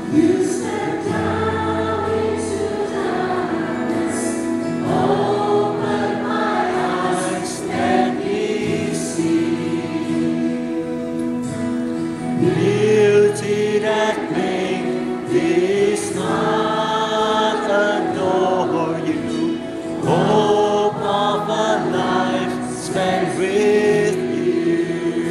You step down into darkness, open my eyes, let me see beauty that make this heart adore you. Hope of a life spent with you.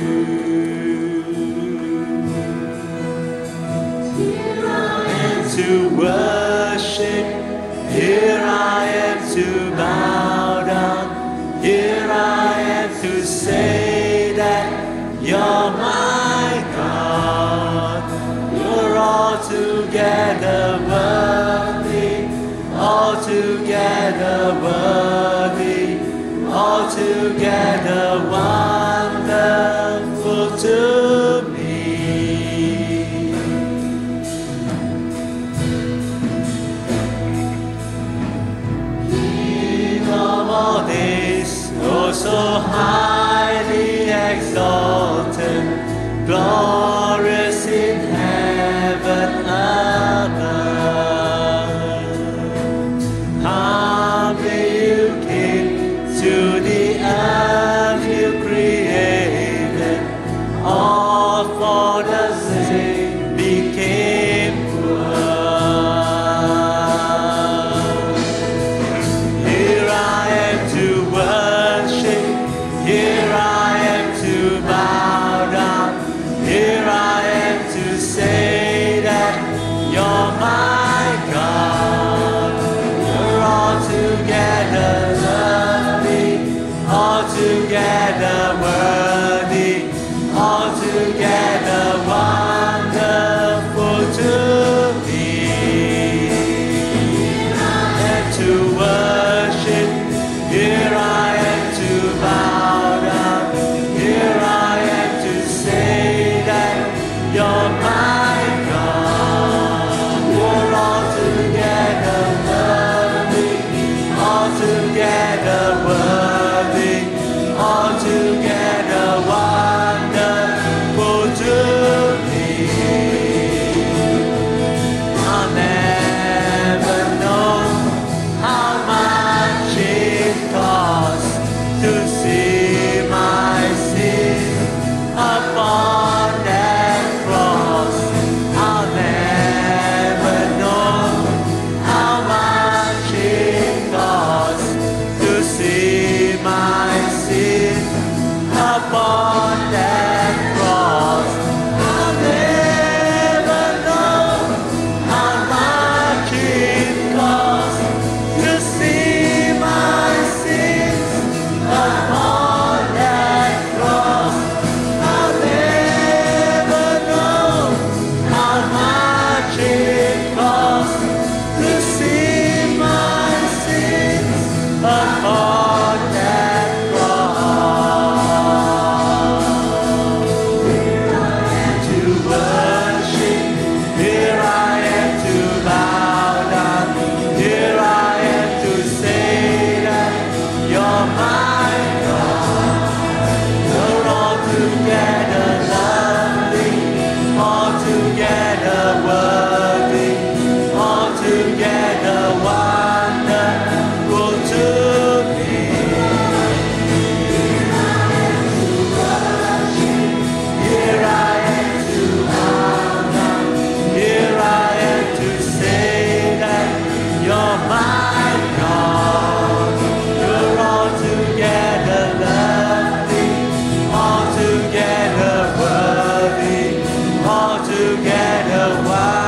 Here I am to worship, here I am to bow down, here I am to say that you're my God. You're altogether worthy, altogether worthy, altogether wonderful to me. King of all this, oh so highly exalted, glorious in heaven above. Humbly you came to the earth you created, all for the sake became poor. Here I am to worship, here I am to bow down, here I am to say that you're my God. You're altogether lovely, altogether worthy, altogether wonderful to me. Here I am to worship, here I am to bow down, here I am to say that you're my God. You're altogether lovely, altogether worthy, altogether wonderful to me. I'll never know how much it costs to see my sin upon that cross. I'll never know how much it costs to see my sin upon that cross. I'll never know how much it costs to see my sins upon that cross. I'll never know how much it costs to see my sins upon that cross. Here I am to worship, here I am to bow down, here I am to say that you're my God. You're altogether lovely, altogether worthy, altogether wonderful to me. Here I am to worship, here I am to bow down, here I am to say that you're my God. You're altogether lovely, altogether worthy, altogether wonderful.